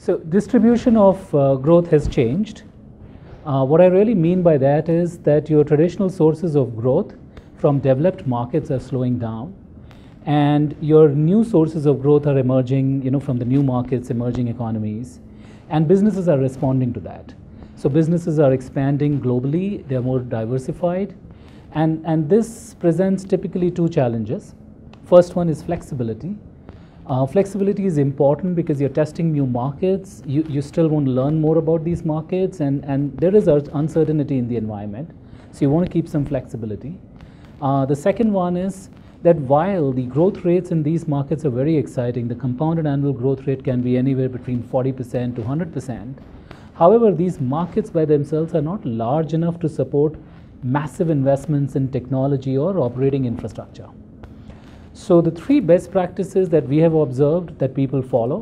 So distribution of growth has changed. What I really mean by that is that your traditional sources of growth from developed markets are slowing down, and your new sources of growth are emerging, from the new markets, emerging economies, and businesses are responding to that. So businesses are expanding globally, they are more diversified, and this presents typically two challenges. First one is flexibility. Flexibility is important because you're testing new markets, you still want to learn more about these markets, and there is uncertainty in the environment, so you want to keep some flexibility. The second one is that while the growth rates in these markets are very exciting, the compounded annual growth rate can be anywhere between 40% to 100%. However, these markets by themselves are not large enough to support massive investments in technology or operating infrastructure. So the three best practices that we have observed that people follow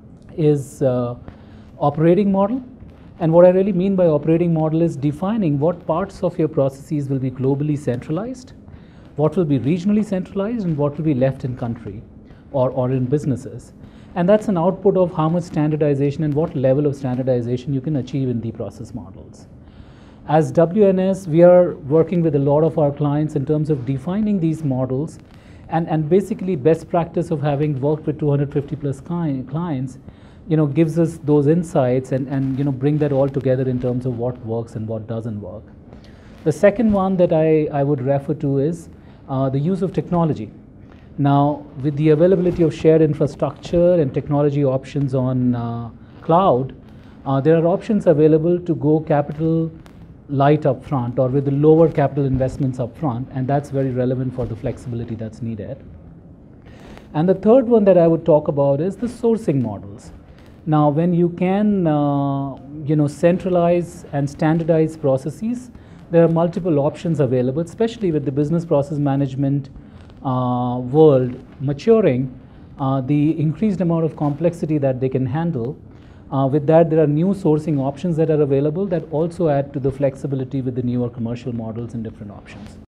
is operating model. And what I really mean by operating model is defining what parts of your processes will be globally centralized, what will be regionally centralized, and what will be left in country or in businesses. And that's an output of how much standardization and what level of standardization you can achieve in the process models. As WNS, we are working with a lot of our clients in terms of defining these models, and basically best practice of having worked with 250 plus clients, gives us those insights and bring that all together in terms of what works and what doesn't work. The second one that I would refer to is the use of technology. Now, with the availability of shared infrastructure and technology options on cloud, there are options available to go capital light up front or with the lower capital investments up front, and that's very relevant for the flexibility that's needed. And the third one that I would talk about is the sourcing models. Now, when you can centralize and standardize processes, there are multiple options available, especially with the business process management world maturing, the increased amount of complexity that they can handle. With that, there are new sourcing options that are available that also add to the flexibility with the newer commercial models and different options.